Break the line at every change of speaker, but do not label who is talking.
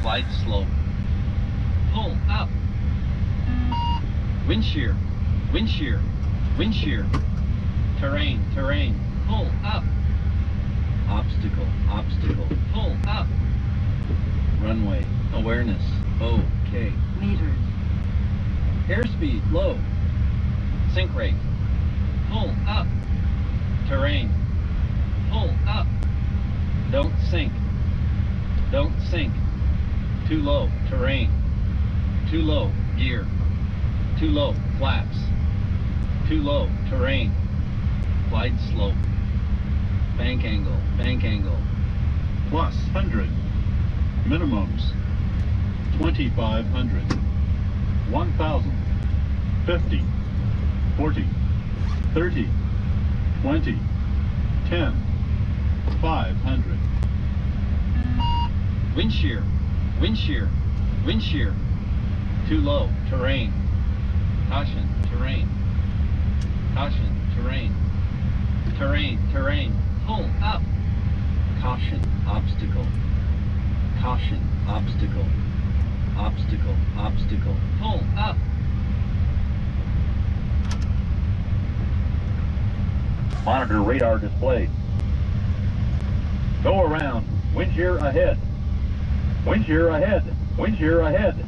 Glide slope. Pull up. Wind shear. Wind shear. Wind shear. Terrain. Terrain. Pull up. Obstacle. Obstacle. Pull up. Runway. Awareness. OK. Meters. Airspeed. Low. Sink rate. Pull up. Terrain. Pull up. Don't sink. Don't sink. Too low. Terrain. Too low. Gear. Too low. Flaps. Too low. Terrain. Glide slope. Bank angle. Bank angle.
Plus 100. Minimums 2,500. 1,000. 50. 40. 30. 20. 10. 500.
Wind shear. Wind shear. Wind shear. Too low. Terrain. Caution. Terrain. Caution. Terrain. Terrain. Terrain. Pull up. Caution. Obstacle. Caution. Obstacle. Obstacle. Obstacle. Pull up.
Monitor radar display. Go around. Wind shear ahead. Wind shear ahead. Wind shear ahead.